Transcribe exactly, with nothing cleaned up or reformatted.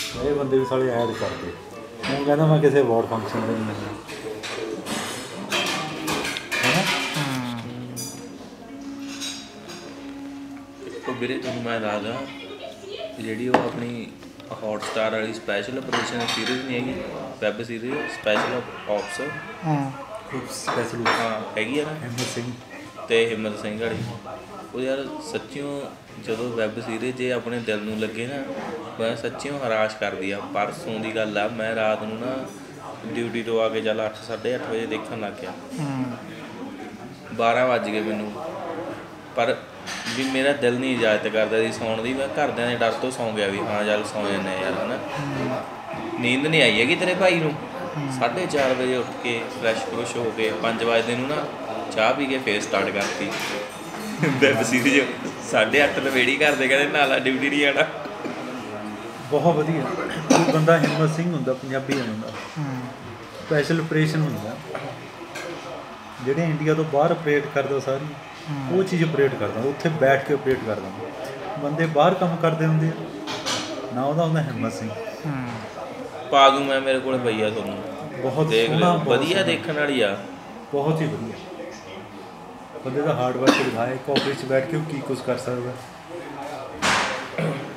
ਇਹ ਬੰਦੇ ਵੀ ਸਾਲੇ ਐਡ ਕਰਦੇ। ਹੁਣ ਕਹਿੰਦਾ ਮੈਂ ਕਿਸੇ ਅਵਾਰਡ ਫੰਕਸ਼ਨ 'ਤੇ ਨਹੀਂ ਮਿਲਣਾ ਹੈ ਨਾ। ਉਹ ਵੀਰੇ ਤੁਹਾਨੂੰ ਮੈਂ ਦੱਸਦਾ ਜਿਹੜੀ ਉਹ ਆਪਣੀ ਹੌਟਸਟਾਰ ਵਾਲੀ ਸਪੈਸ਼ਲ ਆਪਰੇਸ਼ਨ ਸੀਰੀਜ਼ ਨਹੀਂ ਹੈਗੀ, ਵੈਬ ਸੀਰੀਜ਼ ਸਪੈਸ਼ਲ ਆਪਸ ਸਪੈਸ਼ਲ ਹਾਂ ਹੈਗੀ ਆ ਨਾ, ਹਿੰਮਤ ਸਿੰਘ ਅਤੇ ਹਿੰਮਤ ਸਿੰਘ ਵਾਲੀ। ਉਹ ਯਾਰ ਸੱਚਿਓ ਜਦੋਂ ਵੈਬ ਸੀਰੀਜ਼ ਜੇ ਆਪਣੇ ਦਿਲ ਨੂੰ ਲੱਗੇ ਨਾ, ਮੈਂ ਸੱਚਿਓ ਹਰਾਸ਼ ਕਰਦੀ ਆ। ਪਰਸੋਂ ਦੀ ਗੱਲ ਆ, ਮੈਂ ਰਾਤ ਨੂੰ ਨਾ ਡਿਊਟੀ ਤੋਂ ਆ ਕੇ ਚੱਲ ਅੱਠ ਸਾਢੇ ਅੱਠ ਵਜੇ ਦੇਖਣ ਲੱਗ ਗਿਆ, ਬਾਰਾਂ ਵੱਜ ਗਏ ਮੈਨੂੰ, ਪਰ ਵੀ ਮੇਰਾ ਦਿਲ ਨਹੀਂ ਇਜਾਜ਼ਤ ਕਰਦਾ ਸੀ ਸੌਣ ਦੀ। ਮੈਂ ਘਰਦਿਆਂ ਦੇ ਡਰ ਤੋਂ ਸੌਂ ਗਿਆ ਵੀ ਹਾਂ ਚੱਲ ਸੌਂ ਜਾਂਦੇ ਯਾਰ ਹੈ ਨਾ। ਨੀਂਦ ਨਹੀਂ ਆਈ ਹੈਗੀ ਤੇਰੇ ਭਾਈ ਨੂੰ। ਸਾਢੇ ਚਾਰ ਵਜੇ ਉੱਠ ਕੇ ਫਰੈਸ਼ ਫਰੁਸ਼ ਹੋ ਕੇ ਪੰਜ ਵਜੇ ਨੂੰ ਨਾ ਚਾਹ ਪੀ ਕੇ ਫੇਰ ਸਟਾਰਟ ਕਰਤੀ ਵੈਬ ਸੀਰੀਜ਼। ਸਾਢੇ ਅੱਠ ਨਵੇੜੀ ਕਰਦੇ ਕਹਿੰਦੇ ਨਾਲਾ ਡਿਊਟੀ ਨਹੀਂ ਆਉਣਾ। ਬਹੁਤ ਵਧੀਆ। ਕੋਈ ਬੰਦਾ ਹਿੰਮਤ ਸਿੰਘ ਹੁੰਦਾ, ਪੰਜਾਬੀ ਹੁੰਦਾ, ਸਪੈਸ਼ਲ ਆਪਰੇਸ਼ਨ ਹੁੰਦਾ, ਜਿਹੜੇ ਇੰਡੀਆ ਤੋਂ ਬਾਹਰ ਆਪਰੇਟ ਕਰਦਾ ਸਾਰੀ ਉਹ ਚੀਜ਼ ਆਪਰੇਟ ਕਰਦਾ, ਉੱਥੇ ਬੈਠ ਕੇ ਆਪਰੇਟ ਕਰਦਾ। ਬੰਦੇ ਬਾਹਰ ਕੰਮ ਕਰਦੇ ਹੁੰਦੇ ਆ ਨਾ, ਉਹਦਾ ਹੁੰਦਾ ਹਿੰਮਤ ਸਿੰਘ। ਪਾ ਦੂੰ ਮੈਂ, ਮੇਰੇ ਕੋਲ ਪਈ ਆ ਤੁਹਾਨੂੰ, ਬਹੁਤ ਦੇਖ ਲਿਓ, ਵਧੀਆ ਦੇਖਣ ਵਾਲੀ ਆ, ਬਹੁਤ ਹੀ ਵਧੀਆ। ਬੰਦੇ ਦਾ ਹਾਰਡ ਵਰਕ ਦਿਖਾਇਆ, ਇੱਕ ਆਫਿਸ 'ਚ ਬੈਠ ਕੇ ਉਹ ਕੀ ਕੁਛ ਕਰ ਸਕਦਾ।